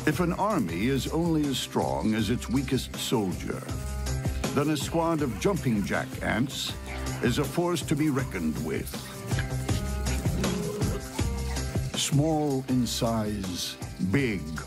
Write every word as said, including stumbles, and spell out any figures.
If an army is only as strong as its weakest soldier, then a squad of jumping jack ants is a force to be reckoned with. Small in size, big